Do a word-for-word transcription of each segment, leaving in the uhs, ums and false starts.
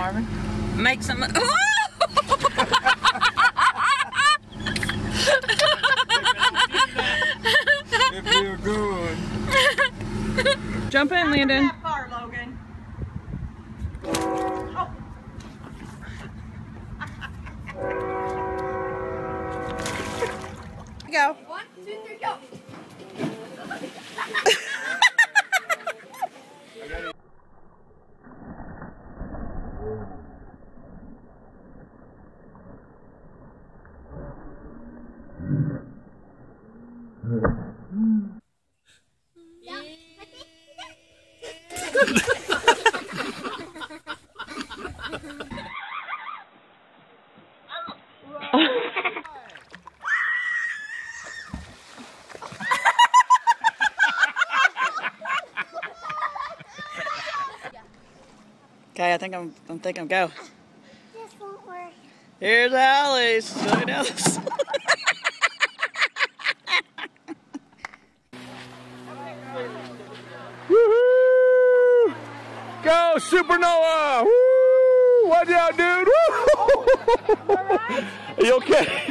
Marvin? Make some. If you're good. Jump in, Landon. Not that far, Logan. Oh. Go. One, two, three, go. Okay, I think I'm. I'm thinking go. This won't work. Here's Alice. Look at Alice. Woohoo! Go, Supernova! Woo! Watch out, dude! Woo! Are you okay?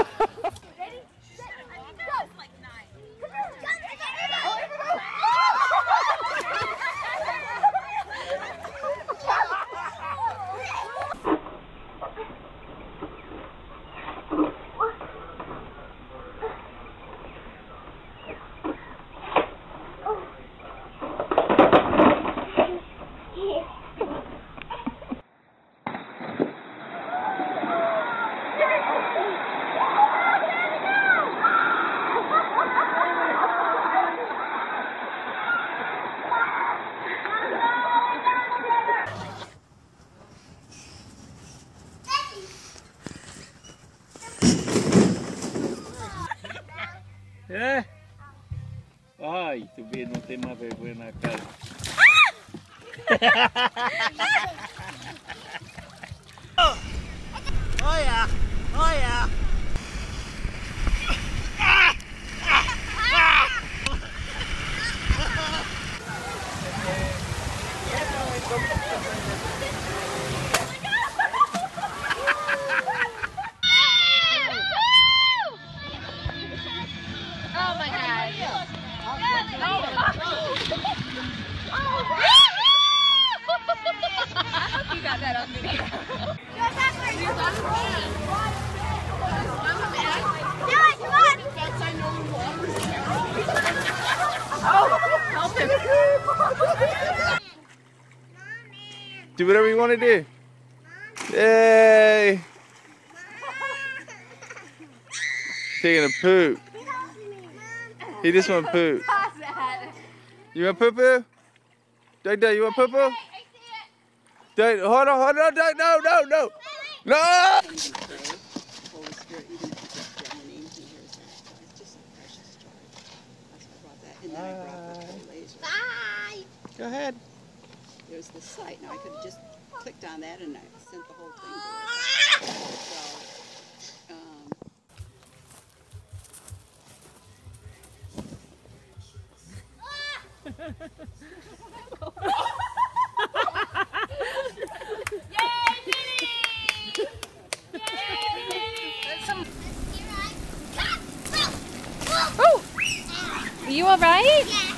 É? Ai, tu vê, não tem mais vergonha na cara. Olha, olha. Oh my god. You got that on video. Do whatever you want to do. Yay! Taking a poop. He just want to poop. You want poo poo? Doug, Doug, you want poo poo? Doug, hold on, hold on, Doug, no, no, no, no! Bye. Go ahead. There's the site. Now I could have just clicked on that and I sent the whole thing to her. So, um, Are you alright? yeah.